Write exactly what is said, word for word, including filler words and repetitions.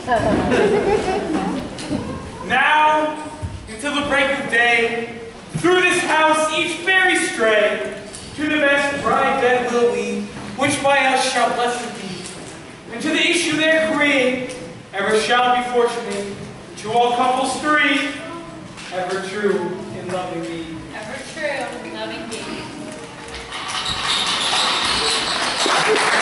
Now, until the break of day, through this house each fairy stray, to the best bride that will we, which by us shall blessed be, and to the issue there create, ever shall be fortunate, to all couples three, ever true in loving thee. Ever true in loving thee.